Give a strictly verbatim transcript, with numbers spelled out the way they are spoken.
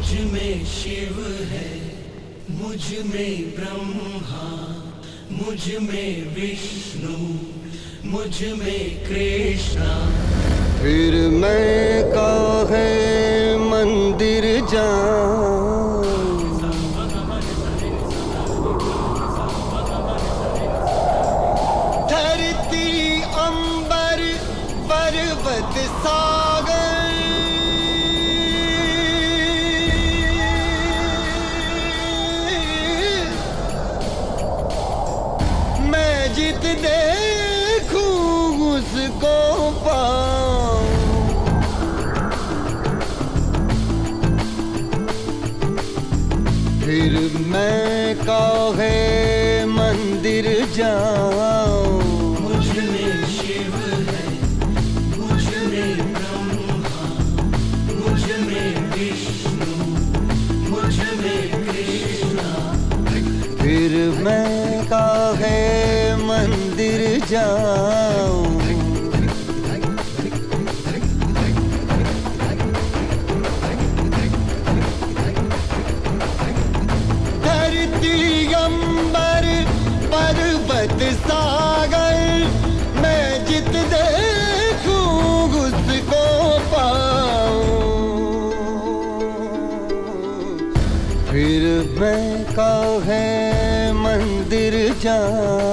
मुझ में शिव है, मुझ में ब्रह्मा, मुझ में विष्णु, मुझ में कृष्णा। फिर मैं काहे मंदिर जाऊं, धरती अंबर पर्वत सागर, मैं जित देखूं उसको पाऊं। फिर मैं काहे मंदिर जाऊं, मुझ में शिव है, मुझ में ब्रह्मा, मुझ में विष्णु, मुझ में कृष्णा। फिर मैं काहे मंदिर जाऊं। धरती अंबर पर्वत सागर, मैं जित देखूं उसको पाऊं। फिर मैं काहे मंदिर जाऊं।